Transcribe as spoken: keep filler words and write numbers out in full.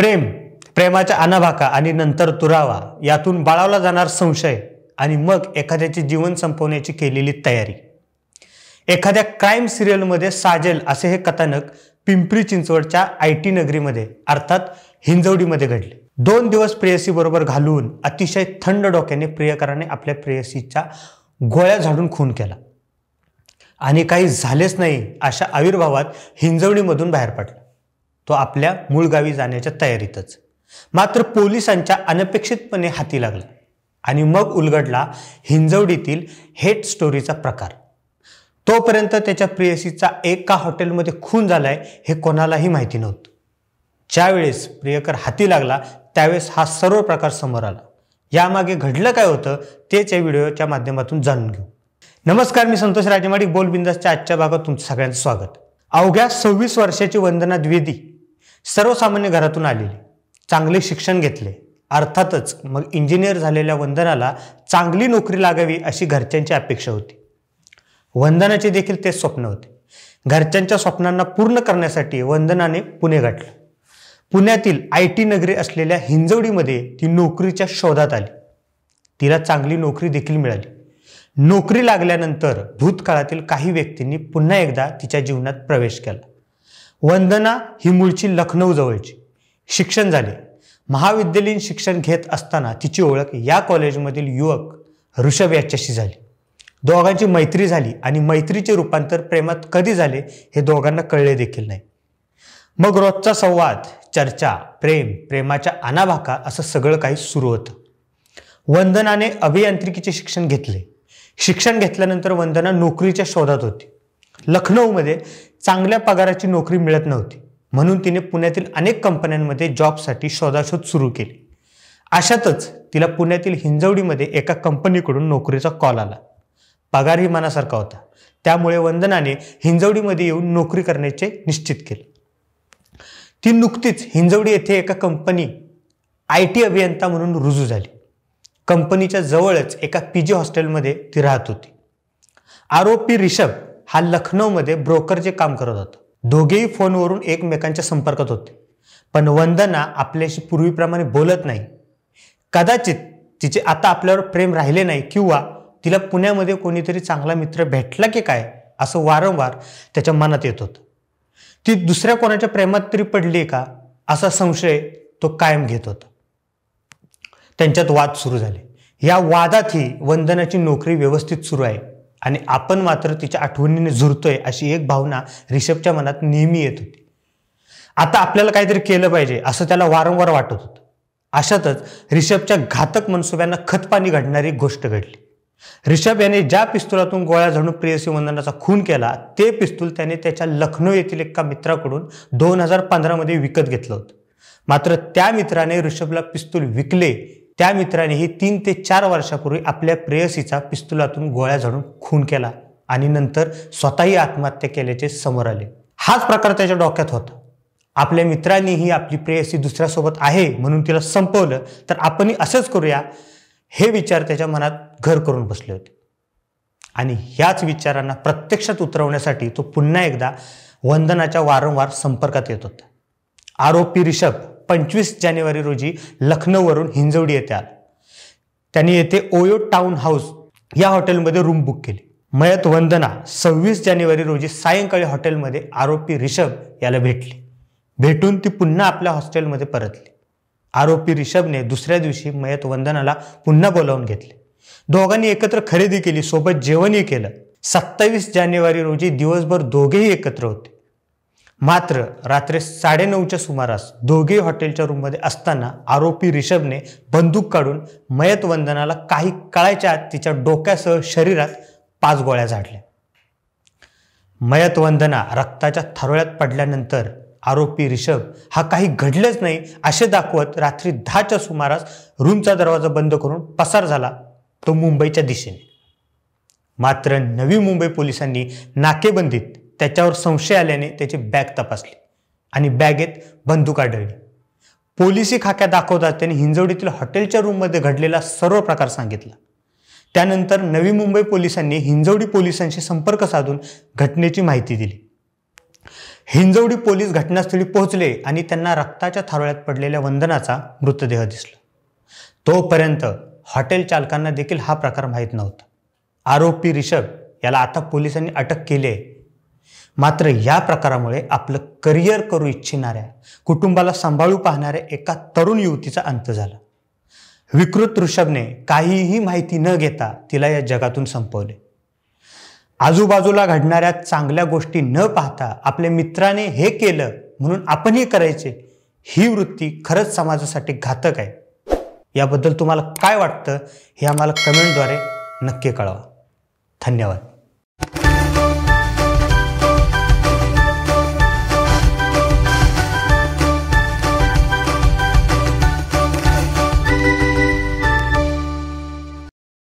प्रेम, प्रेमाच्या अनाभाका आणि नंतर दुरावा यातून बाळवला जाणार संशय आणि मग एखाद्याचे जीवन संपवण्याची केलेली तयारी. एखाद्या क्राईम सिरियलमध्ये साजेल असे हे कथानक पिंपरी चिंचवडच्या आय टी नगरीमध्ये अर्थात हिंजवडीमध्ये घडले. दोन दिवस प्रेयसी बरोबर घालवून अतिशय थंड डोक्याने प्रियकराने आपल्या प्रेयसीच्या गोळ्या झाडून खून केला आणि काही झालेच नाही अशा आविर्भावात हिंजवडीमधून बाहेर पडला. तो आपल्या मूळ गावी जाण्याच्या तयारीतच. मात्र पोलिसांच्या अनपेक्षितपणे हाती लागला आणि मग उलगडला हिंजवडीतील हेट स्टोरीचा प्रकार. तोपर्यंत त्याच्या प्रेयसीचा एका हॉटेलमध्ये खून झालाय हे कोणालाही माहिती नव्हतं. ज्यावेळेस प्रियकर हाती लागला त्यावेळेस हा सर्व प्रकार समोर आला. यामागे घडलं काय होतं तेच या व्हिडिओच्या माध्यमातून जाणून घेऊ. नमस्कार, मी संतोष राजेमाडी बोल बिंदासच्या आजच्या भागात तुमचं सगळ्यांचं स्वागत. अवघ्या सव्वीस वर्षाची वंदना द्विवेदी सर्वसामान्य घरातून आलेली, चांगले शिक्षण घेतले. अर्थातच मग इंजिनियर झालेल्या वंदनाला चांगली नोकरी लागावी अशी घरच्यांची अपेक्षा होती. वंदनाचे देखील तेच स्वप्न होते. घरच्यांच्या स्वप्नांना पूर्ण करण्यासाठी वंदनाने पुणे गाठलं. पुण्यातील आय टी नगरी असलेल्या हिंजवडीमध्ये ती नोकरीच्या शोधात आली. तिला चांगली नोकरी देखील मिळाली. नोकरी लागल्यानंतर भूतकाळातील काही व्यक्तींनी पुन्हा एकदा तिच्या जीवनात प्रवेश केला. वंदना ही मूळची लखनौ जवळची. शिक्षण झाले. महाविद्यालयीन शिक्षण घेत असताना तिची ओळख या कॉलेजमधील युवक ऋषभ याच्याशी झाली. दोघांची मैत्री झाली आणि मैत्रीचे रूपांतर प्रेमात कधी झाले हे दोघांना कळले देखील नाही. मग रोजचा संवाद, चर्चा, प्रेम, प्रेमाच्या अनाभाका असं सगळं काही सुरू होतं. वंदनाने अभियांत्रिकीचे शिक्षण घेतले. शिक्षण घेतल्यानंतर वंदना नोकरीच्या शोधात होती. लखनौमध्ये चांगल्या पगाराची नोकरी मिळत नव्हती, म्हणून तिने पुण्यातील अनेक कंपन्यांमध्ये जॉबसाठी शोधाशोध सुरू केली. अशातच तिला पुण्यातील हिंजवडीमध्ये एका कंपनीकडून नोकरीचा कॉल आला. पगारही मनासारखा होता. त्यामुळे वंदनाने हिंजवडीमध्ये येऊन नोकरी करण्याचे निश्चित केले. ती नुकतीच हिंजवडी येथे एका कंपनी आय टी अभियंता म्हणून रुजू झाली. कंपनीच्या जवळच एका पी जी हॉस्टेलमध्ये ती राहत होती. आरोपी ऋषभ हा लखनौमध्ये ब्रोकरचे काम करत होता. दोघेही फोनवरून एकमेकांच्या संपर्कात होते. पण वंदना आपल्याशी पूर्वीप्रमाणे बोलत नाही. कदाचित तिचे आता आपल्यावर प्रेम राहिले नाही किंवा तिला पुण्यामध्ये कोणीतरी चांगला मित्र भेटला की काय असं वारंवार त्याच्या मनात येत होतं. ती दुसऱ्या कोणाच्या प्रेमात तरी पडली का असा संशय तो कायम घेत होता. त्यांच्यात वाद सुरू झाले. या वादातही वंदनाची नोकरी व्यवस्थित सुरू आहे आणि आपण मात्र तिच्या आठवणीने झुरतोय अशी एक भावना ऋषभच्या मनात नेहमी येत होती. आता आपल्याला काहीतरी केलं पाहिजे असं त्याला वारंवार वाटत होतं. अशातच ऋषभच्या घातक मनसुब्यांना खतपाणी घडणारी गोष्ट घडली. ऋषभ याने ज्या पिस्तुलातून गोळ्या झाडून प्रेयसी वंदनाचा खून केला ते पिस्तूल त्याने त्याच्या लखनौ येथील एका मित्राकडून दोन हजार पंधरा मध्ये विकत घेतलं होतं. मात्र त्या मित्राने ऋषभला पिस्तूल विकले. त्या मित्रानेही तीन ते चार वर्षापूर्वी आपल्या प्रेयसीचा पिस्तुलातून गोळ्या झाडून खून केला आणि नंतर स्वतःही आत्महत्या केल्याचे समोर आले. हाच प्रकार त्याच्या डोक्यात होता. आपल्या मित्रांनीही आपली प्रेयसी दुसऱ्यासोबत आहे म्हणून तिला संपवलं तर आपणही असंच करूया हे विचार त्याच्या मनात घर करून बसले होते. आणि ह्याच विचारांना प्रत्यक्षात उतरवण्यासाठी तो पुन्हा एकदा वंदनाच्या वारंवार संपर्कात येत होता. आरोपी ऋषभ पंचवीस जानेवारी रोजी लखनौवरून हिंजवडी येथे आला. त्यांनी येथे ओयो टाउन हाऊस या हॉटेलमध्ये रूम बुक केली. मयत वंदना सव्वीस जानेवारी रोजी सायंकाळी हॉटेलमध्ये आरोपी ऋषभ याला भेटली. भेटून ती पुन्हा आपल्या हॉस्टेलमध्ये परतली. आरोपी ऋषभने दुसऱ्या दिवशी मयत वंदनाला पुन्हा बोलावून घेतले. दोघांनी एकत्र खरेदी केली, सोबत जेवणही केलं. सत्तावीस जानेवारी रोजी दिवसभर दोघेही एकत्र होते. मात्र रात्री साडेनऊच्या सुमारास दोघेही हॉटेलच्या रूममध्ये असताना आरोपी ऋषभने बंदूक काढून मयत वंदनाला काही काळाच्या आत तिच्या डोक्यासह शरीरात पाच गोळ्या झाडल्या. मयत वंदना रक्ताच्या थारोळ्यात पडल्यानंतर आरोपी ऋषभ हा काही घडलंच नाही असे दाखवत रात्री दहाच्या सुमारास रूमचा दरवाजा बंद करून पसार झाला तो मुंबईच्या दिशेने. मात्र नवी मुंबई पोलिसांनी नाकेबंदीत त्याच्यावर संशय आल्याने त्याची बॅग तपासली आणि बॅगेत बंदूक आढळली. पोलिसी खाक्या दाखवतात त्यांनी हिंजवडीतील हॉटेलच्या रूममध्ये घडलेला सर्व प्रकार सांगितला. त्यानंतर नवी मुंबई पोलिसांनी हिंजवडी पोलिसांशी संपर्क साधून घटनेची माहिती दिली. हिंजवडी पोलीस घटनास्थळी पोहोचले आणि त्यांना रक्ताच्या थारोळ्यात पडलेल्या वंदनाचा मृतदेह दिसला. तोपर्यंत हॉटेल चालकांना देखील हा प्रकार माहीत नव्हता. आरोपी रिषभ याला आता पोलिसांनी अटक केली आहे. मात्र या प्रकारामुळे आपलं करिअर करू इच्छिणाऱ्या, कुटुंबाला सांभाळू पाहणाऱ्या एका तरुण युवतीचा अंत झाला. विकृत ऋषभने काहीही माहिती न घेता तिला या जगातून संपवले. आजूबाजूला घडणाऱ्या चांगल्या गोष्टी न पाहता आपल्या मित्राने हे केलं म्हणून आपणही करायचे, ही वृत्ती खरंच समाजासाठी घातक आहे. याबद्दल तुम्हाला काय वाटतं हे आम्हाला कमेंटद्वारे नक्की कळवा. धन्यवाद.